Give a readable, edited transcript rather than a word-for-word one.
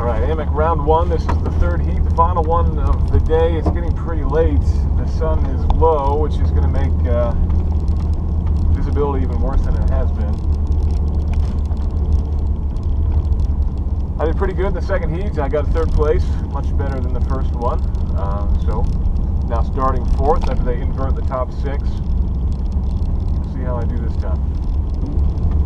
Alright, AMEC round 1. This is the third heat, the final one of the day. It's getting pretty late. The sun is low, which is going to make visibility even worse than it has been. I did pretty good in the second heat. I got third place, much better than the first one. So now starting fourth after they invert the top 6. See how I do this time.